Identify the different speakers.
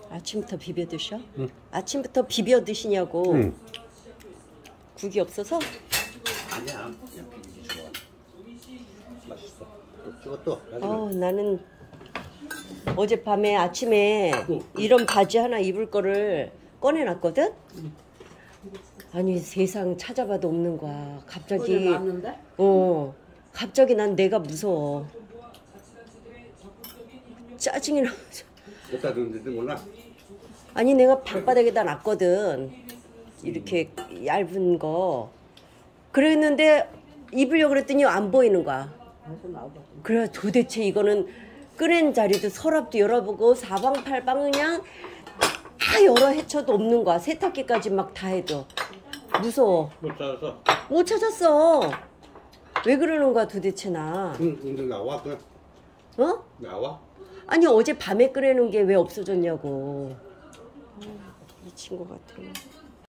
Speaker 1: 아침부터 비벼 드셔?
Speaker 2: 응.
Speaker 1: 아침부터 비벼 드시냐고.
Speaker 2: 응.
Speaker 1: 국이 없어서?
Speaker 2: 아니야. 그냥 비비기 좋아. 맛있어. 이것도
Speaker 1: 나는 어젯밤에 아침에 이런 바지 하나 입을 거를 꺼내놨거든? 아니 세상 찾아봐도 없는 거야. 갑자기. 갑자기 난 내가 무서워. 짜증이 나.
Speaker 2: 여기다 넣는데 몰라?
Speaker 1: 아니 내가 방바닥에다 놨거든. 이렇게 얇은 거. 그랬는데 입으려고 그랬더니 안 보이는 거야. 그래 도대체 이거는 끄낸 자리도 서랍도 열어보고 사방팔방 그냥 다 열어 헤쳐도 없는 거야. 세탁기까지 막 다 해도 무서워.
Speaker 2: 못 찾았어.
Speaker 1: 못 찾았어. 왜 그러는 거야 도대체 나.
Speaker 2: 근데 나와 그냥.
Speaker 1: 어?
Speaker 2: 나와?
Speaker 1: 아니 어제 밤에 끄내는 게 왜 없어졌냐고. 미친 것 같아.